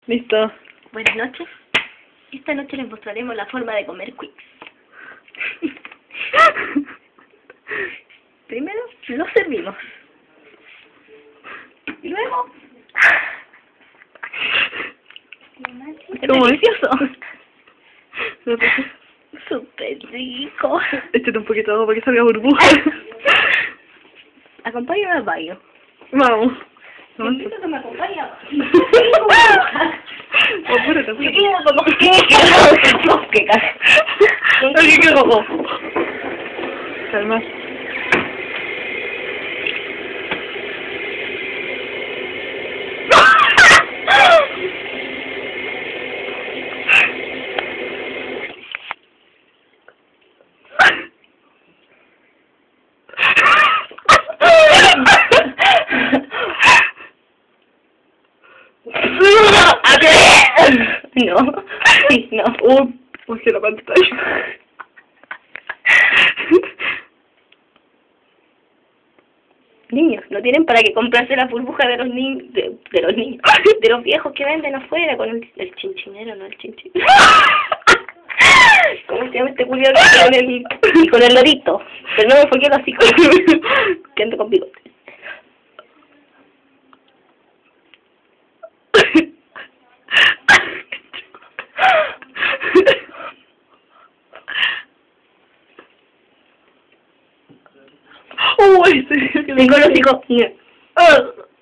Listo. Buenas noches. Esta noche les mostraremos la forma de comer Quicks. Primero lo servimos. Y luego... Como delicioso. Súper rico. Échate un poquito de agua para que salga burbuja. Acompáñame al baño. Vamos. Te invito a que me acompañe al baño. Apúrate, ¿Qué apúrate. ¿Qué cojo? Calma. No, sí, no. Bajé la pantalla. Niños, no tienen para qué comprarse la burbuja de los niños, de los niños, de los viejos que venden afuera con el chinchinero, no el chinchinero. ¿Cómo se llama este culiado con el lorito? Pero no me enfoqué los hijos, que ando con bigote. Uy, Tengo los hijos.